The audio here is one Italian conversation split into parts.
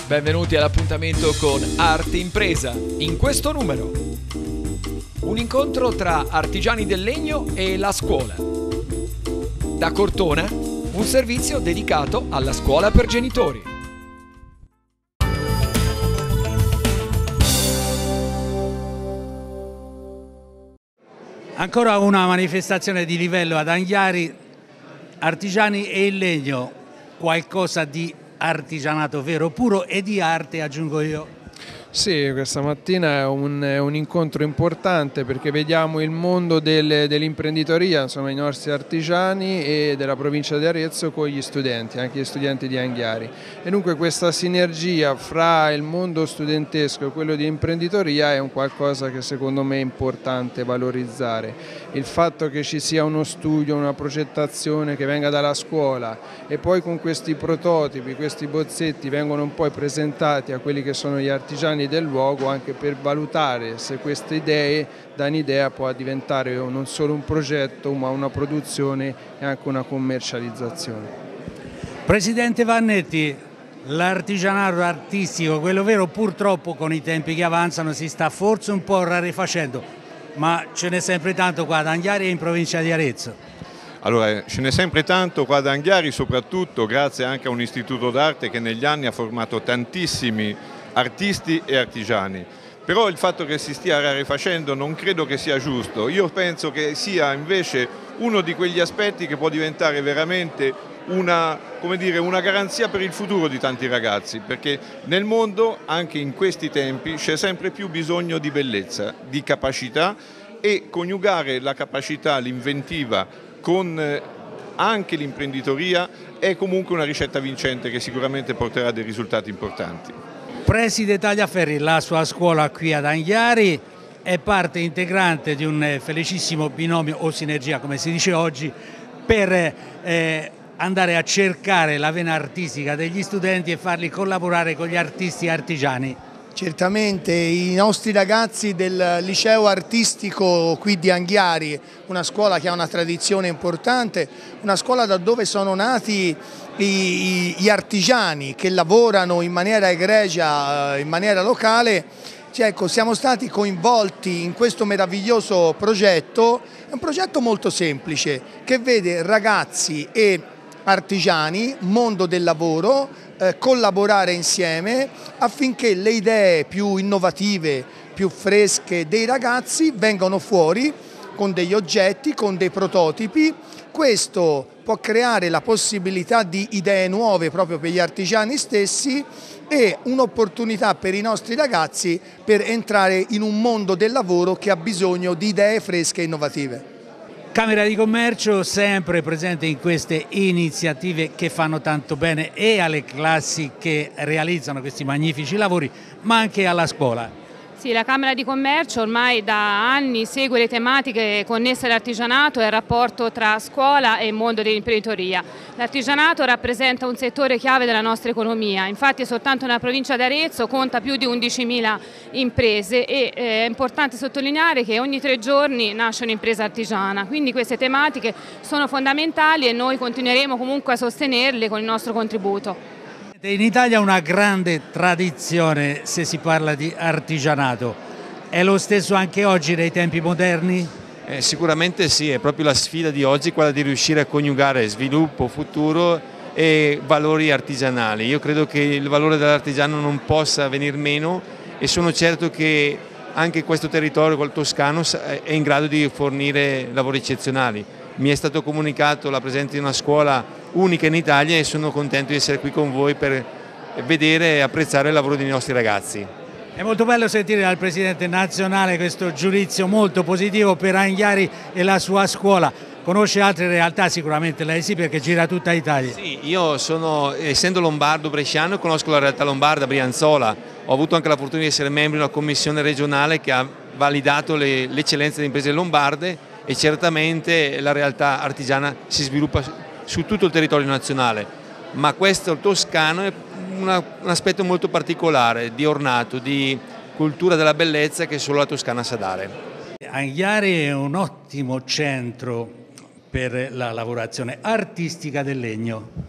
Benvenuti all'appuntamento con Arte Impresa. In questo numero, un incontro tra artigiani del legno e la scuola. Da Cortona, un servizio dedicato alla scuola per genitori. Ancora una manifestazione di livello ad Anghiari, artigiani e il legno, qualcosa di artigianato vero, puro e di arte, aggiungo io. Sì, questa mattina è un incontro importante perché vediamo il mondo dell'imprenditoria, insomma i nostri artigiani e della provincia di Arezzo con gli studenti, anche gli studenti di Anghiari. E dunque questa sinergia fra il mondo studentesco e quello di imprenditoria è un qualcosa che secondo me è importante valorizzare. Il fatto che ci sia uno studio, una progettazione che venga dalla scuola e poi con questi prototipi, questi bozzetti vengono poi presentati a quelli che sono gli artigiani del luogo, anche per valutare se queste idee da un'idea può diventare non solo un progetto ma una produzione e anche una commercializzazione. Presidente Vannetti, l'artigianato artistico, quello vero, purtroppo con i tempi che avanzano si sta forse un po' rarefacendo, ma ce n'è sempre tanto qua ad Anghiari e in provincia di Arezzo. Allora, ce n'è sempre tanto qua ad Anghiari, soprattutto grazie anche a un istituto d'arte che negli anni ha formato tantissimi artisti e artigiani, però il fatto che si stia rarefacendo non credo che sia giusto. Io penso che sia invece uno di quegli aspetti che può diventare veramente una garanzia per il futuro di tanti ragazzi, perché nel mondo, anche in questi tempi, c'è sempre più bisogno di bellezza, di capacità, e coniugare la capacità, l'inventiva con anche l'imprenditoria è comunque una ricetta vincente che sicuramente porterà dei risultati importanti. Preside Tagliaferri, la sua scuola qui ad Anghiari è parte integrante di un felicissimo binomio o sinergia, come si dice oggi, per andare a cercare la vena artistica degli studenti e farli collaborare con gli artisti artigiani. Certamente i nostri ragazzi del liceo artistico qui di Anghiari, una scuola che ha una tradizione importante, una scuola da dove sono nati gli artigiani che lavorano in maniera egregia, in maniera locale. Ecco, siamo stati coinvolti in questo meraviglioso progetto, è un progetto molto semplice che vede ragazzi e artigiani, mondo del lavoro, collaborare insieme affinché le idee più innovative, più fresche dei ragazzi vengano fuori con degli oggetti, con dei prototipi. Questo può creare la possibilità di idee nuove proprio per gli artigiani stessi e un'opportunità per i nostri ragazzi per entrare in un mondo del lavoro che ha bisogno di idee fresche e innovative. Camera di Commercio sempre presente in queste iniziative che fanno tanto bene e alle classi che realizzano questi magnifici lavori, ma anche alla scuola. Sì, la Camera di Commercio ormai da anni segue le tematiche connesse all'artigianato e al rapporto tra scuola e mondo dell'imprenditoria. L'artigianato rappresenta un settore chiave della nostra economia, infatti soltanto nella provincia di Arezzo conta più di 11.000 imprese e è importante sottolineare che ogni 3 giorni nasce un'impresa artigiana, quindi queste tematiche sono fondamentali e noi continueremo comunque a sostenerle con il nostro contributo. In Italia una grande tradizione se si parla di artigianato, è lo stesso anche oggi nei tempi moderni? Sicuramente sì, è proprio la sfida di oggi quella di riuscire a coniugare sviluppo, futuro e valori artigianali. Io credo che il valore dell'artigiano non possa venir meno e sono certo che anche questo territorio, quel toscano, è in grado di fornire lavori eccezionali. Mi è stato comunicato la presenza di una scuola unica in Italia e sono contento di essere qui con voi per vedere e apprezzare il lavoro dei nostri ragazzi. È molto bello sentire dal Presidente nazionale questo giudizio molto positivo per Anghiari e la sua scuola. Conosce altre realtà sicuramente lei sì, perché gira tutta Italia. Sì, io sono, essendo lombardo bresciano, conosco la realtà lombarda, Brianzola. Ho avuto anche la fortuna di essere membro di una commissione regionale che ha validato l'eccellenza delle imprese lombarde e certamente la realtà artigiana si sviluppa su tutto il territorio nazionale, ma questo toscano è un aspetto molto particolare, di ornato, di cultura della bellezza che solo la Toscana sa dare. Anghiari è un ottimo centro per la lavorazione artistica del legno.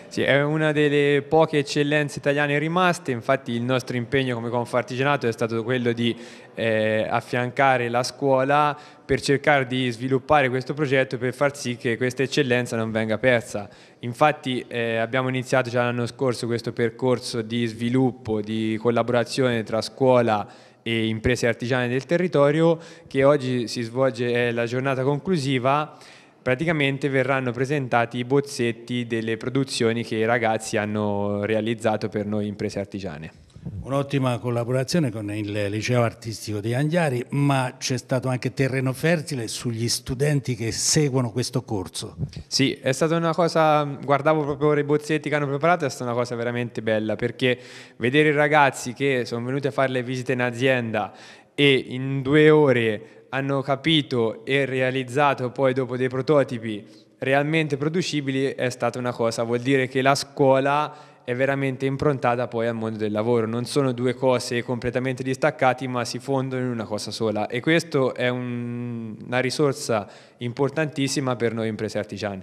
Sì, è una delle poche eccellenze italiane rimaste, infatti il nostro impegno come Confartigianato è stato quello di affiancare la scuola per cercare di sviluppare questo progetto per far sì che questa eccellenza non venga persa. Infatti abbiamo iniziato già l'anno scorso questo percorso di sviluppo, di collaborazione tra scuola e imprese artigiane del territorio, che oggi si svolge, è la giornata conclusiva. Praticamente verranno presentati i bozzetti delle produzioni che i ragazzi hanno realizzato per noi imprese artigiane. Un'ottima collaborazione con il liceo artistico di Anghiari, ma c'è stato anche terreno fertile sugli studenti che seguono questo corso. Sì, è stata una cosa, guardavo proprio ora i bozzetti che hanno preparato, è stata una cosa veramente bella, perché vedere i ragazzi che sono venuti a fare le visite in azienda e in 2 ore hanno capito e realizzato poi dopo dei prototipi realmente producibili è stata una cosa, vuol dire che la scuola è veramente improntata poi al mondo del lavoro, non sono 2 cose completamente distaccate ma si fondono in una cosa sola e questo è una risorsa importantissima per noi imprese artigiane.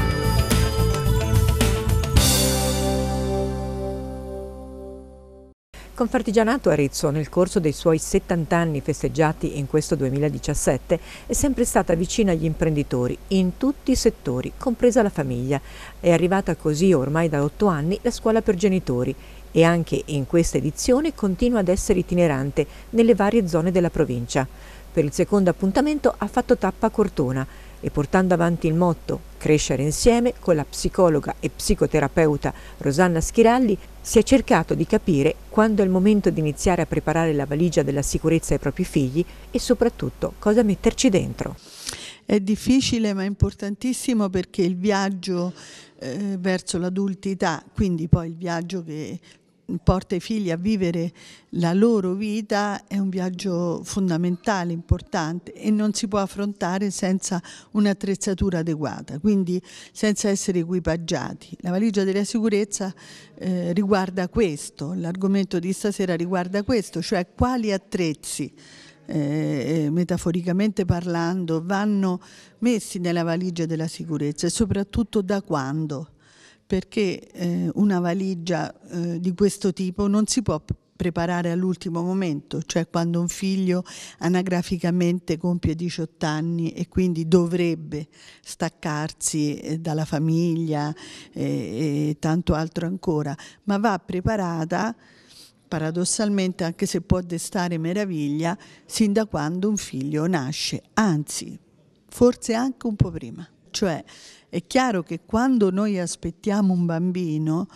Confartigianato Arezzo, nel corso dei suoi 70 anni festeggiati in questo 2017, è sempre stata vicina agli imprenditori in tutti i settori, compresa la famiglia. È arrivata così ormai da 8 anni la scuola per genitori e anche in questa edizione continua ad essere itinerante nelle varie zone della provincia. Per il secondo appuntamento ha fatto tappa a Cortona e portando avanti il motto Crescere insieme con la psicologa e psicoterapeuta Rosanna Schiralli si è cercato di capire quando è il momento di iniziare a preparare la valigia della sicurezza ai propri figli e soprattutto cosa metterci dentro. È difficile ma importantissimo perché il viaggio verso l'adultità, quindi poi il viaggio che porta i figli a vivere la loro vita è un viaggio fondamentale, importante e non si può affrontare senza un'attrezzatura adeguata, quindi senza essere equipaggiati. La valigia della sicurezza riguarda questo, l'argomento di stasera riguarda questo, cioè quali attrezzi metaforicamente parlando vanno messi nella valigia della sicurezza e soprattutto da quando. Perché una valigia di questo tipo non si può preparare all'ultimo momento, cioè quando un figlio anagraficamente compie 18 anni e quindi dovrebbe staccarsi dalla famiglia e tanto altro ancora, ma va preparata paradossalmente, anche se può destare meraviglia, sin da quando un figlio nasce, anzi forse anche un po' prima. Cioè è chiaro che quando noi aspettiamo un bambino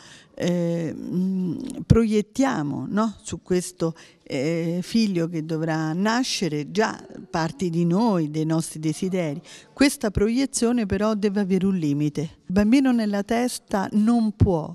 proiettiamo, no? Su questo figlio che dovrà nascere già parti di noi, dei nostri desideri. Questa proiezione però deve avere un limite. Il bambino nella testa non può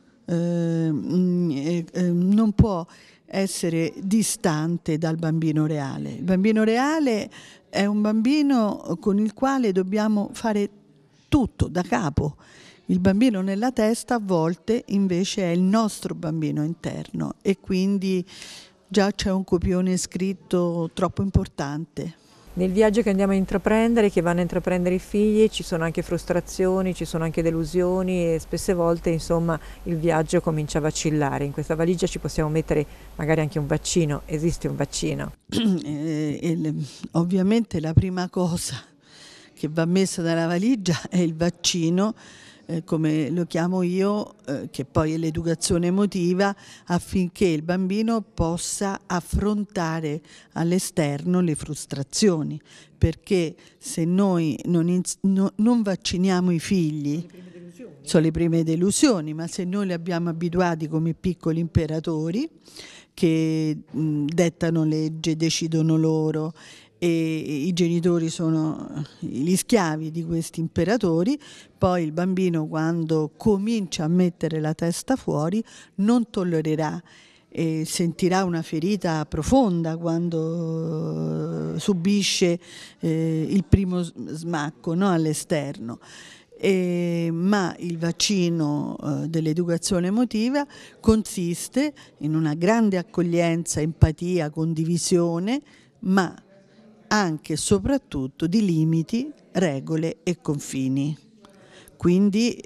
essere distante dal bambino reale. Il bambino reale è un bambino con il quale dobbiamo fare tutto da capo. Il bambino nella testa a volte invece è il nostro bambino interno e quindi già c'è un copione scritto troppo importante. Nel viaggio che andiamo a intraprendere, che vanno a intraprendere i figli, ci sono anche frustrazioni, ci sono anche delusioni e spesse volte insomma il viaggio comincia a vacillare. In questa valigia ci possiamo mettere magari anche un vaccino, esiste un vaccino? Ovviamente la prima cosa che va messa nella valigia è il vaccino, come lo chiamo io, che poi è l'educazione emotiva, affinché il bambino possa affrontare all'esterno le frustrazioni, perché se noi non vacciniamo i figli, sono le prime delusioni, ma se noi li abbiamo abituati come piccoli imperatori che dettano legge, decidono loro, e i genitori sono gli schiavi di questi imperatori, poi il bambino quando comincia a mettere la testa fuori non tollererà e sentirà una ferita profonda quando subisce il primo smacco, no, all'esterno. Ma il vaccino dell'educazione emotiva consiste in una grande accoglienza, empatia, condivisione, ma anche e soprattutto di limiti, regole e confini. quindi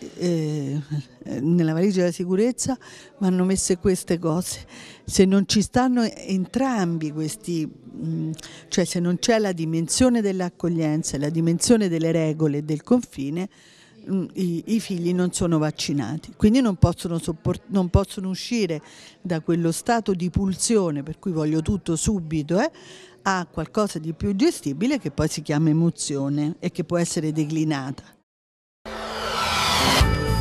nella valigia della sicurezza vanno messe queste cose. Se non ci stanno entrambi questi, cioè se non c'è la dimensione dell'accoglienza e la dimensione delle regole e del confine, i figli non sono vaccinati, quindi non possono uscire da quello stato di pulsione per cui voglio tutto subito a qualcosa di più gestibile che poi si chiama emozione e che può essere declinata.